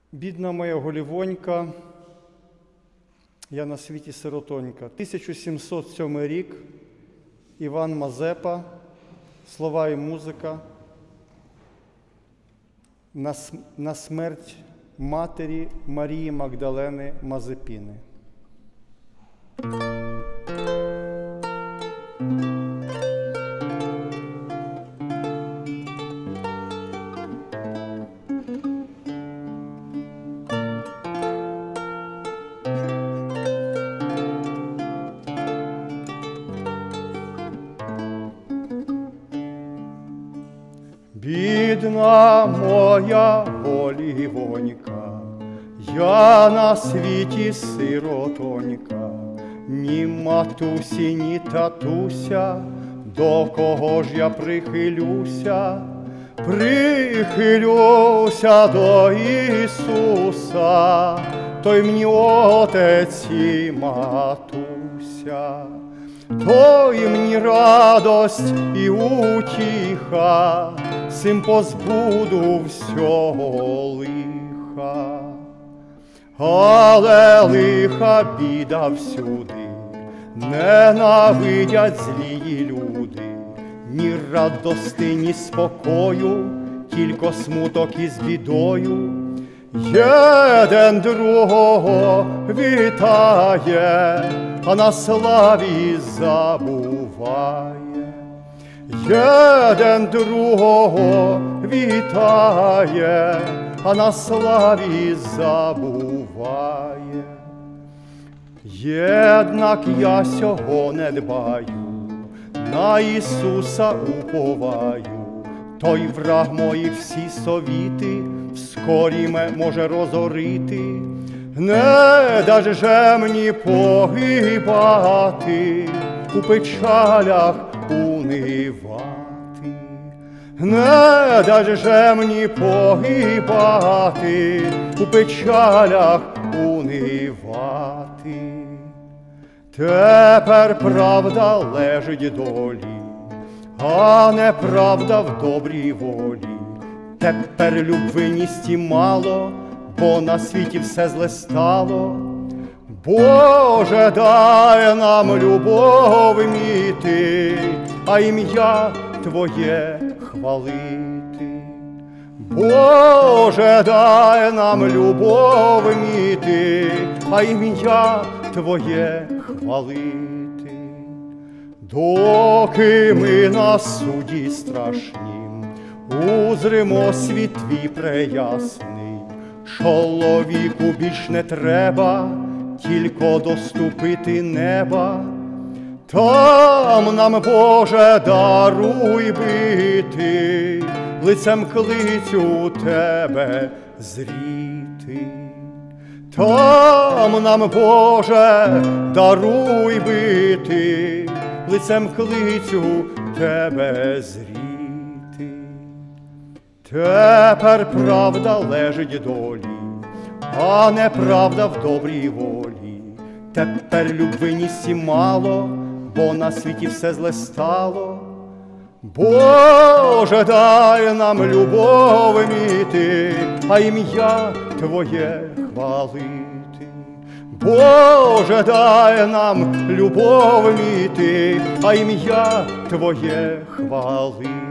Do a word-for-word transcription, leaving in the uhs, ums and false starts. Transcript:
Бідна моя голівонька, я на світі сиротонька. тисяча сімсот сьомий рік, Іван Мазепа, слова і музика на, на смерть матері Марії Магдалени Мазепіни. Бідна моя голівонька, я на світі сиротонька, ні матусі, ні татуся, до кого ж я прихилюся? Прихилюся до Ісуса, той мені отець і матуся. Той мені радость і утіха, сим позбуду всього лиха. Але лиха біда всюди, ненавидять злії люди. Ні радости, ні спокою, тільки смуток із бідою. Єден другого вітає, а на славі забуває. Єден другого вітає, а на славі забуває. Єднак я сього не дбаю, на Ісуса уповаю. Той враг мої всі совіти вскорі ме може розорити. Не даж же мені погибати, у печалях унивати. Не даж же мені погибати, у печалях унивати. Тепер правда лежить долі, а неправда в добрій волі. Тепер любвиністі мало, бо на світі все зле стало. Боже, дай нам любов міти, а ім'я Твоє хвалити. Боже, дай нам любов міти, а ім'я Твоє хвалити. Доки ми на суді страшнім узримо світ Твій преясний, чоловіку більш не треба, тільки доступити неба. Там нам, Боже, даруй бити, лицем к лицю Тебе зріти. Там нам, Боже, даруй бити, лицем к лицю Тебе зріти. Тепер правда лежить долі, а неправда в добрій волі. Тепер любвиністі мало, бо на світі все зле стало. Боже, дай нам любов міти, а ім'я Твоє хвалити. Боже, дай нам любов міти, а ім'я Твоє хвалити.